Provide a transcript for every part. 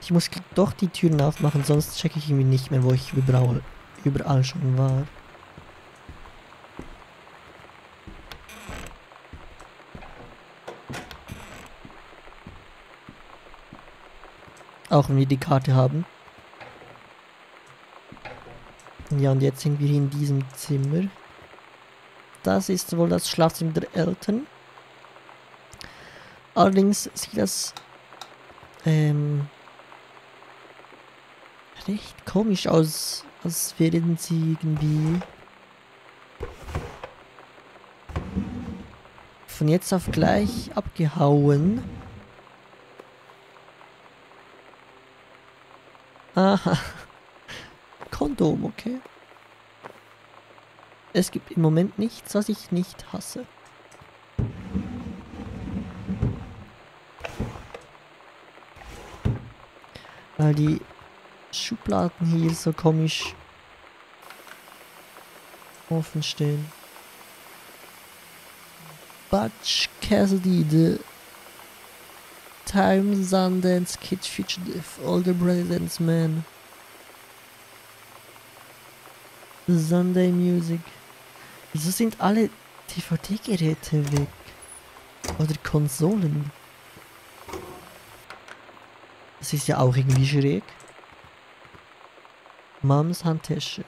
Ich muss doch die Türen aufmachen, sonst checke ich irgendwie nicht mehr, wo ich überall schon war. Auch wenn wir die Karte haben. Ja, und jetzt sind wir in diesem Zimmer. Das ist wohl das Schlafzimmer der Eltern. Allerdings sieht das recht komisch aus, als wären sie irgendwie von jetzt auf gleich abgehauen. Aha. Kondom, okay. Es gibt im Moment nichts, was ich nicht hasse. Weil die Schubladen hier so komisch offen stehen. Butch Cassidy, the Time Sundance Kid Fugitive, Older President's Man. Sunday Music. Wieso sind alle DVD-Geräte weg? Oder Konsolen? Das ist ja auch irgendwie schräg. Mams Handtasche.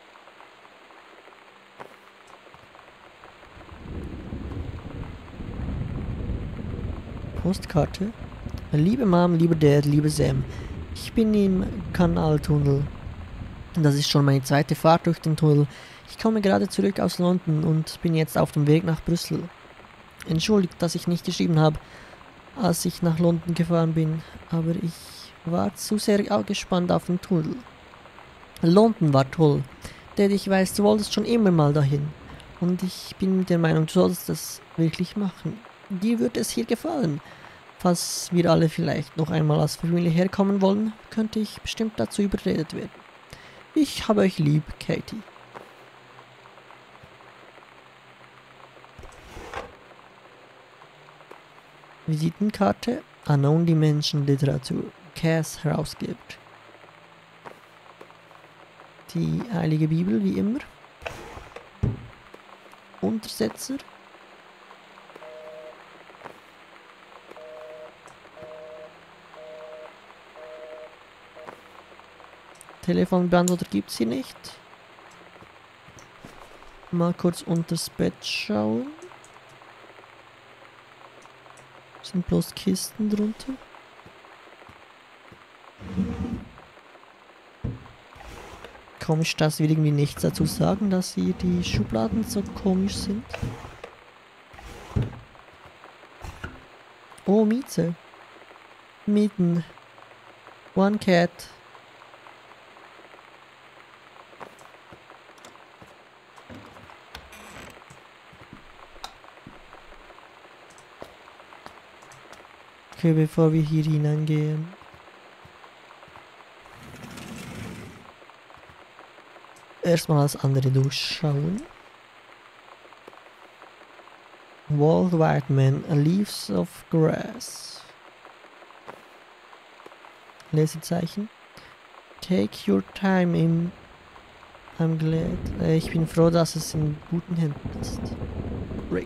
Postkarte. Liebe Mom, lieber Dad, liebe Sam. Ich bin im Kanaltunnel. Das ist schon meine zweite Fahrt durch den Tunnel. Ich komme gerade zurück aus London und bin jetzt auf dem Weg nach Brüssel. Entschuldigt, dass ich nicht geschrieben habe, als ich nach London gefahren bin, aber ich war zu sehr gespannt auf den Tunnel. London war toll. Dad, ich weiß, du wolltest schon immer mal dahin. Und ich bin der Meinung, du solltest das wirklich machen. Dir wird es hier gefallen. Falls wir alle vielleicht noch einmal als Familie herkommen wollen, könnte ich bestimmt dazu überredet werden. Ich habe euch lieb, Katie. Visitenkarte Unknown Dimension Literatur. Cass herausgibt. Die Heilige Bibel, wie immer. Untersetzer. Telefonbeantworter gibt es hier nicht. Mal kurz unters Bett schauen. Sind bloß Kisten drunter. Komisch, dass wir irgendwie nichts dazu sagen, dass hier die Schubladen so komisch sind. Oh, Mieze. Mieten. One Cat. Okay, bevor wir hier hineingehen. Erstmal das andere durchschauen. Walt Whiteman, Leaves of Grass. Lesezeichen. Take your time im... I'm glad. Ich bin froh, dass es in guten Händen ist. Rick.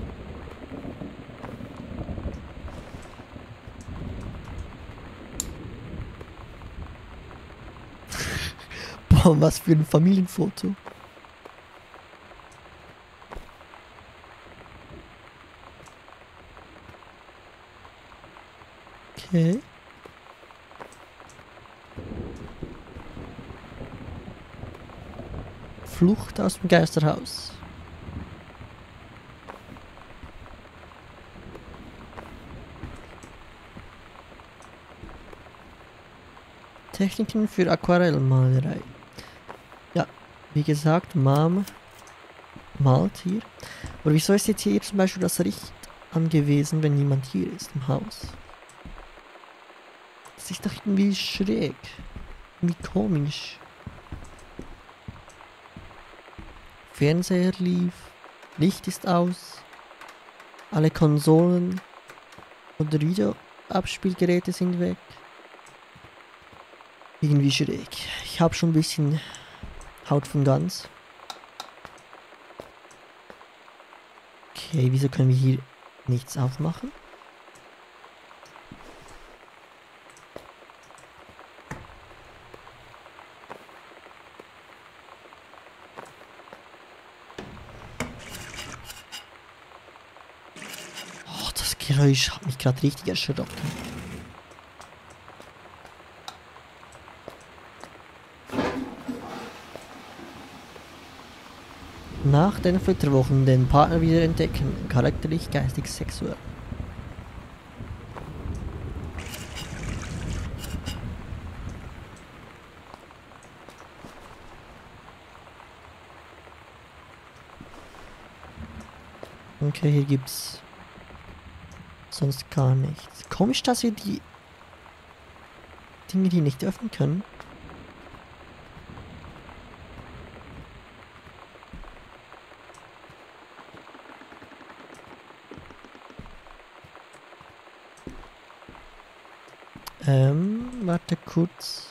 Boah, was für ein Familienfoto. Okay. Flucht aus dem Geisterhaus. Techniken für Aquarellmalerei. Ja, wie gesagt, Mom malt hier. Aber wieso ist jetzt hier zum Beispiel das Licht angewiesen, wenn niemand hier ist im Haus? Das ist doch irgendwie schräg. Irgendwie komisch. Fernseher lief. Licht ist aus. Alle Konsolen oder Videoabspielgeräte sind weg. irgendwie schräg. Ich habe schon ein bisschen Haut von Gans. Okay, wieso können wir hier nichts aufmachen? Oh, das Geräusch hat mich gerade richtig erschrocken. Nach den Flitterwochen den Partner wieder entdecken, charakterlich, geistig, sexuell. Okay, hier gibt's sonst gar nichts. Komisch, dass wir die Dinge, die nicht öffnen können. Warte kurz.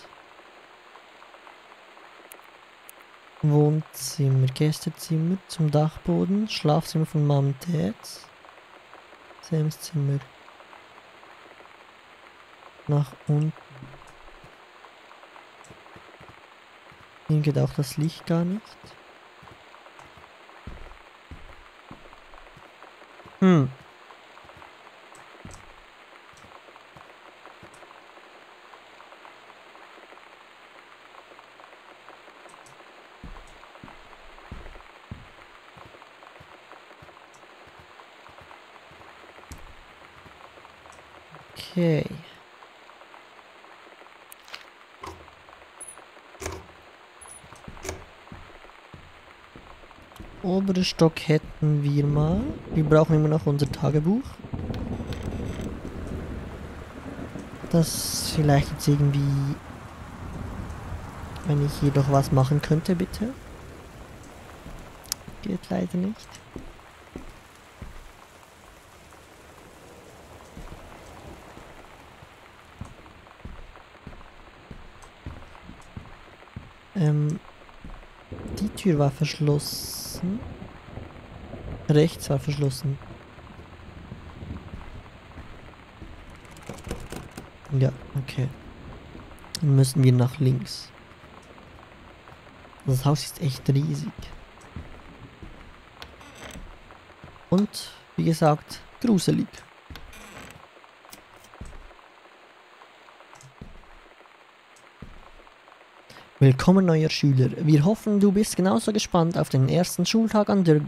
Wohnzimmer, Gästezimmer zum Dachboden, Schlafzimmer von Mom und Dad. Sams Zimmer. Nach unten. Hier geht auch das Licht gar nicht. Okay. Oberen Stock hätten wir mal. Wir brauchen immer noch unser Tagebuch. Das vielleicht jetzt irgendwie... Wenn ich hier doch was machen könnte, bitte. Geht leider nicht. Die Tür war verschlossen. Rechts war verschlossen. Ja, okay. Dann müssen wir nach links. Das Haus ist echt riesig. Und, wie gesagt, gruselig. Willkommen, neuer Schüler. Wir hoffen, du bist genauso gespannt auf den ersten Schultag an der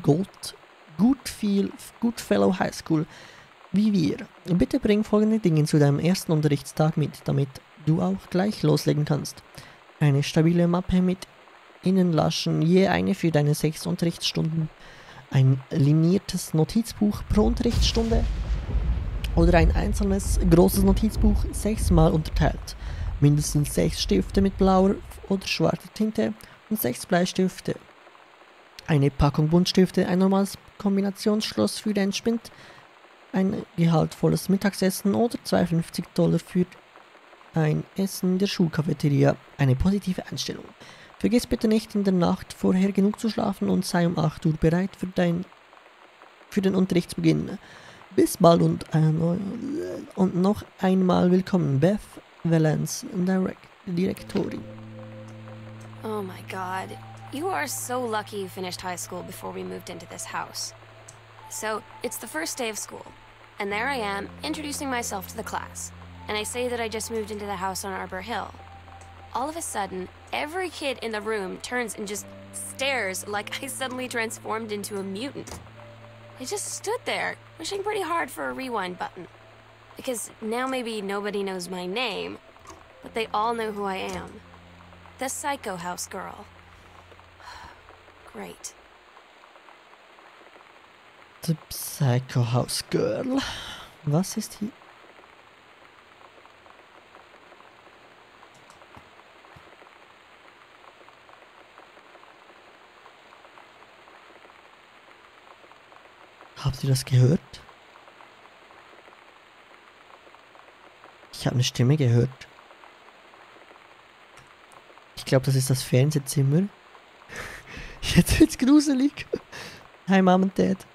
Goodfellow High School wie wir. Bitte bring folgende Dinge zu deinem ersten Unterrichtstag mit, damit du auch gleich loslegen kannst. Eine stabile Mappe mit Innenlaschen, je eine für deine 6 Unterrichtsstunden. Ein liniertes Notizbuch pro Unterrichtsstunde oder ein einzelnes großes Notizbuch 6-mal unterteilt. Mindestens 6 Stifte mit blauer oder schwarzer Tinte und 6 Bleistifte. Eine Packung Buntstifte, ein normales Kombinationsschloss für deinen Spind, ein gehaltvolles Mittagsessen oder $52 für ein Essen in der Schulcafeteria. Eine positive Einstellung. Vergiss bitte nicht, in der Nacht vorher genug zu schlafen und sei um 8 Uhr bereit für den Unterrichtsbeginn. Bis bald und noch einmal willkommen, Beth Valance, Direktorin. Oh my god. You are so lucky you finished high school before we moved into this house. So, it's the first day of school, and there I am, introducing myself to the class. And I say that I just moved into the house on Arbor Hill. All of a sudden, every kid in the room turns and just stares like I suddenly transformed into a mutant. I just stood there, wishing pretty hard for a rewind button. Because now maybe nobody knows my name, but they all know who I am. The Psycho House Girl. Great. The Psycho House Girl. Was ist hier? Habt ihr das gehört? Ich habe eine Stimme gehört. glaube, das ist das Fernsehzimmer. Jetzt wird's gruselig. Hi Mom und Dad.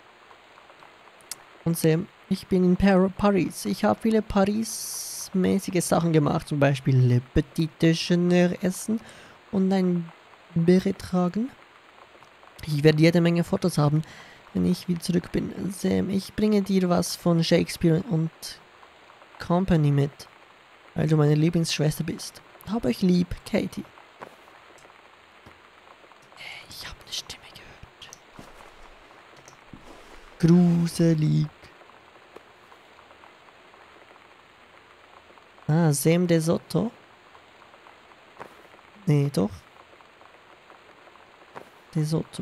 Und Sam, ich bin in Paris. Ich habe viele Paris-mäßige Sachen gemacht. Zum Beispiel Le Petit Déjeuner essen und ein Beret tragen. Ich werde jede Menge Fotos haben, wenn ich wieder zurück bin. Sam, ich bringe dir was von Shakespeare und Company mit, weil du meine Lieblingsschwester bist. Hab euch lieb, Katie. Ich habe eine Stimme gehört. Gruselig. Ah, Sam de Soto. Nee, doch. De Soto.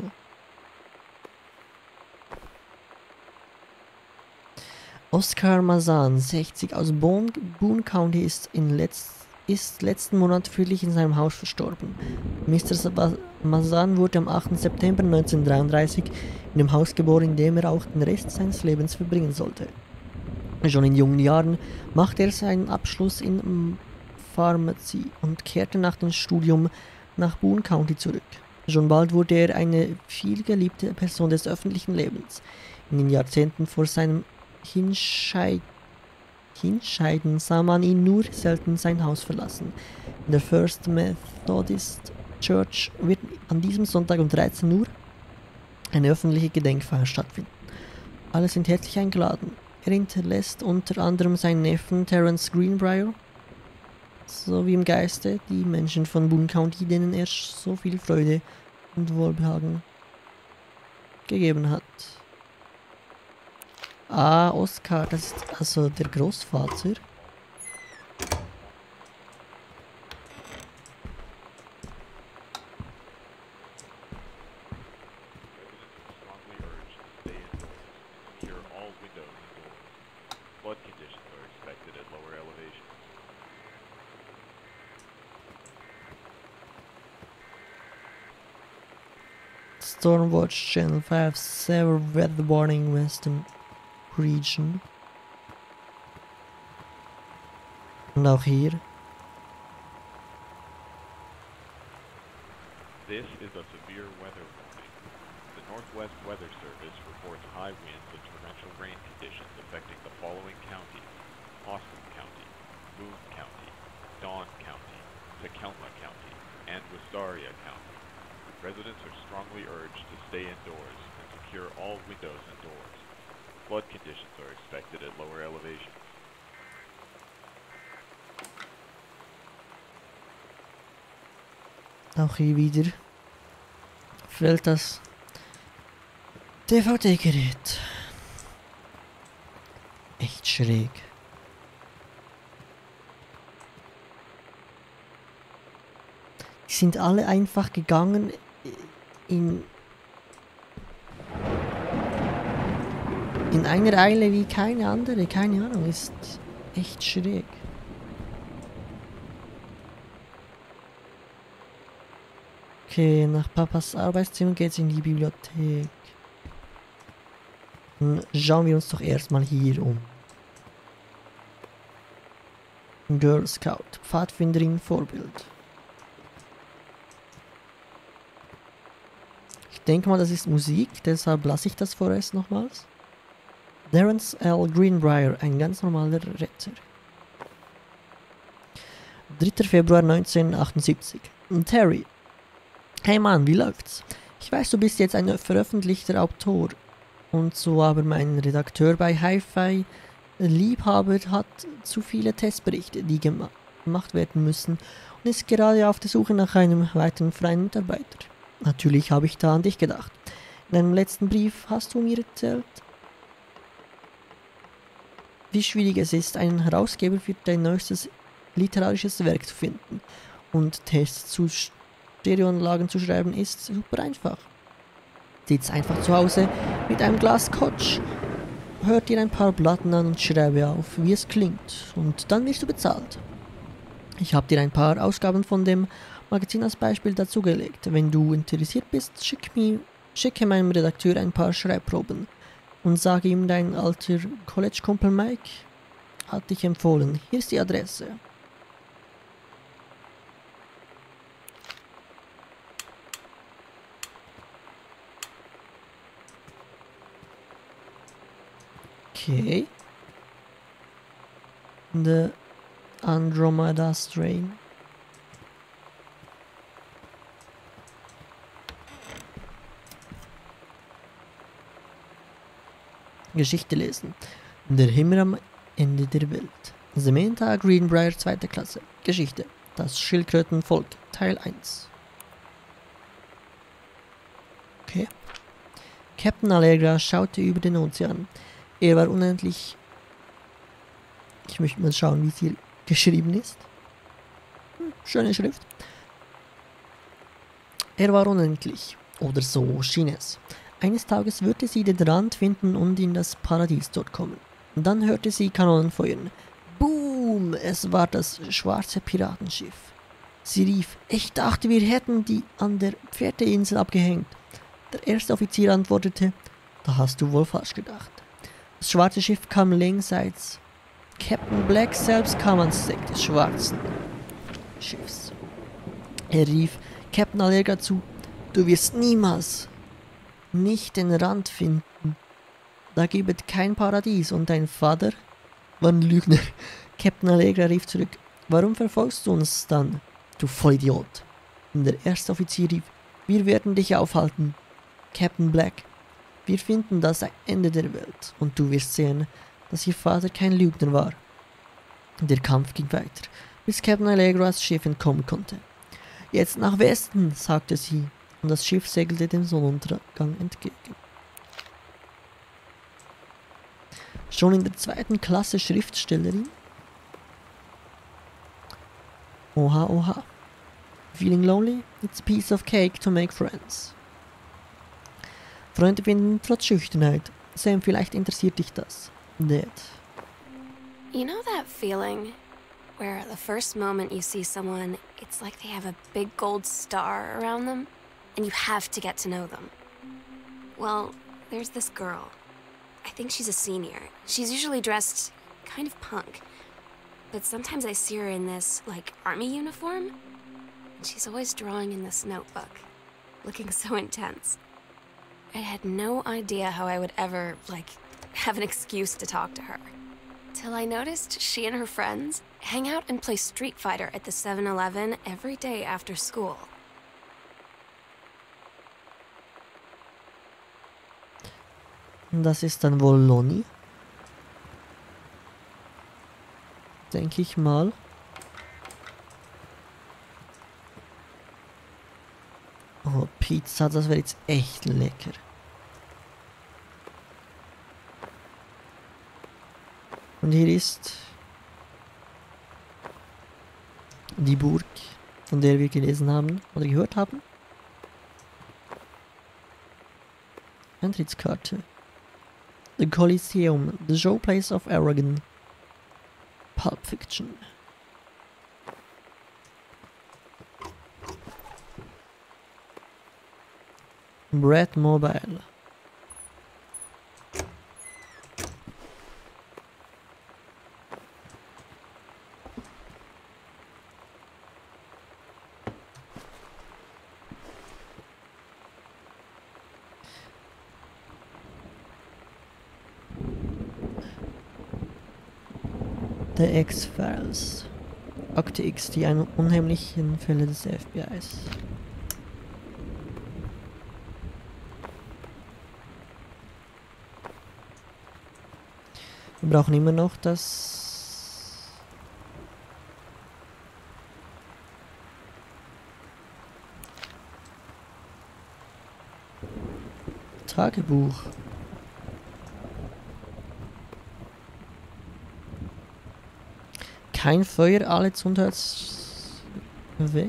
Oscar Mazan, 60, aus Boone County, ist letzten Monat friedlich in seinem Haus verstorben. Mr. Mazan wurde am 8. September 1933 in dem Haus geboren, in dem er auch den Rest seines Lebens verbringen sollte. Schon in jungen Jahren machte er seinen Abschluss in Pharmazie und kehrte nach dem Studium nach Boone County zurück. Schon bald wurde er eine vielgeliebte Person des öffentlichen Lebens. In den Jahrzehnten vor seinem Hinscheiden sah man ihn nur selten sein Haus verlassen. In der First Methodist Church wird an diesem Sonntag um 13 Uhr eine öffentliche Gedenkfeier stattfinden. Alle sind herzlich eingeladen. Er hinterlässt unter anderem seinen Neffen Terence Greenbrier sowie im Geiste die Menschen von Boone County, denen er so viel Freude und Wohlbehagen gegeben hat. Ah, Oscar, das ist also der Großvater. Stormwatch Channel 5 Severe Weather Warning Western Region. Und auch hier. This is a severe weather warning. The Northwest Weather Service reports high winds and torrential rain conditions affecting the following counties: Austin County, Boone County, Dawn County, Tacoma County, and Wistaria County. Residents are strongly urged to stay indoors and secure all windows and doors. Flood conditions are expected at lower elevations. Auch hier wieder fällt das DVD-Gerät. Echt schräg. Die sind alle einfach gegangen in einer Eile wie keine andere. Keine Ahnung, ist echt schräg. Okay, nach Papas Arbeitszimmer geht's in die Bibliothek. Dann schauen wir uns doch erstmal hier um. Girl Scout, Pfadfinderin, Vorbild. Ich denke mal, das ist Musik, deshalb lasse ich das vorerst nochmals. Terence L. Greenbrier, ein ganz normaler Retter. 3. Februar 1978. Terry. Hey Mann, wie läuft's? Ich weiß, du bist jetzt ein veröffentlichter Autor und so, aber mein Redakteur bei Hi-Fi Liebhaber hat zu viele Testberichte, die gemacht werden müssen und ist gerade auf der Suche nach einem weiteren freien Mitarbeiter. Natürlich habe ich da an dich gedacht. In deinem letzten Brief hast du mir erzählt, wie schwierig es ist, einen Herausgeber für dein neuestes literarisches Werk zu finden. Und Tests zu Stereoanlagen zu schreiben ist super einfach. Sitz einfach zu Hause mit einem Glas Scotch, hört dir ein paar Platten an und schreibe auf, wie es klingt. Und dann wirst du bezahlt. Ich habe dir ein paar Ausgaben von dem Magazin als Beispiel dazugelegt. Wenn du interessiert bist, schicke meinem Redakteur ein paar Schreibproben und sage ihm, dein alter College-Kumpel Mike hat dich empfohlen. Hier ist die Adresse. Okay. The Andromeda Strain. Geschichte lesen. Der Himmel am Ende der Welt. Samantha Greenbrier, 2. Klasse. Geschichte. Das Schildkrötenvolk. Teil 1. Okay. Captain Allegra schaute über den Ozean. Er war unendlich... Ich möchte mal schauen, wie es hier geschrieben ist. Schöne Schrift. Er war unendlich. Oder so schien es. Eines Tages würde sie den Rand finden und in das Paradies dort kommen. Dann hörte sie Kanonen feuern. Boom! Es war das schwarze Piratenschiff. Sie rief, ich dachte, wir hätten die an der Pferdeinsel abgehängt. Der erste Offizier antwortete, da hast du wohl falsch gedacht. Das schwarze Schiff kam längsseits. Captain Black selbst kam ans Deck des schwarzen Schiffs. Er rief Captain Allegra zu, du wirst niemals nicht den Rand finden. Da gibt es kein Paradies und dein Vater war ein Lügner. Captain Allegra rief zurück, warum verfolgst du uns dann, du Vollidiot? Und der erste Offizier rief, wir werden dich aufhalten. Captain Black, wir finden das Ende der Welt und du wirst sehen, dass ihr Vater kein Lügner war. Der Kampf ging weiter, bis Captain Allegras Schiff entkommen konnte. Jetzt nach Westen, sagte sie, und das Schiff segelte dem Sonnenuntergang entgegen. Schon in der 2. Klasse Schriftstellerin? Oha, oha. Feeling lonely? It's a piece of cake to make friends. Freunde finden trotz Schüchternheit. Sam, vielleicht interessiert dich das. Dad. You know that feeling where the first moment you see someone, it's like they have a big gold star around them, and you have to get to know them? Well, there's this girl. I think she's a senior. She's usually dressed kind of punk, but sometimes I see her in this, like, army uniform, and she's always drawing in this notebook, looking so intense. I had no idea how I would ever, like, have an excuse to talk to her. Till I noticed she and her friends hang out and play Street Fighter at the 7-Eleven every day after school. Das ist dann wohl Lonnie. Denke ich mal. Oh, Pizza, das wäre jetzt echt lecker. Und hier ist die Burg, von der wir gelesen haben oder gehört haben. Eintrittskarte. The Coliseum, the showplace of Aragon. Pulp Fiction. Brad Mobile. The X-Files. Akte X, die unheimlichen Fälle des FBIs. Wir brauchen immer noch das Tagebuch. Kein Feuer, alle Zündholz weg.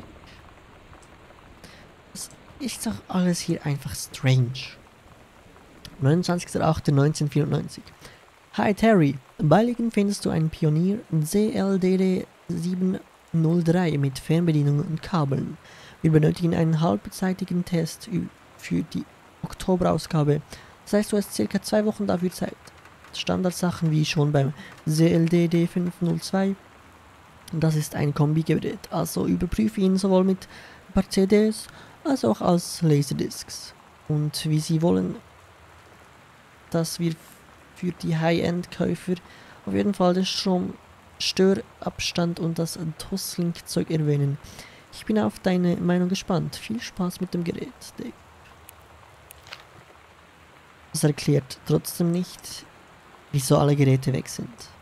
Das ist doch alles hier einfach strange. 29.08.1994. Hi Terry, beiliegend findest du einen Pionier CLDD 703 mit Fernbedienung und Kabeln. Wir benötigen einen halbzeitigen Test für die Oktoberausgabe. Das heißt, du hast circa 2 Wochen dafür Zeit. Standardsachen wie schon beim CLDD 502. Das ist ein Kombigerät, also überprüfe ihn sowohl mit ein paar CDs als auch als Laserdiscs. Und wie sie wollen, dass wir für die High-End-Käufer auf jeden Fall den Störabstand und das Toslink-Zeug erwähnen. Ich bin auf deine Meinung gespannt. Viel Spaß mit dem Gerät, Dave. Das erklärt trotzdem nicht, wieso alle Geräte weg sind.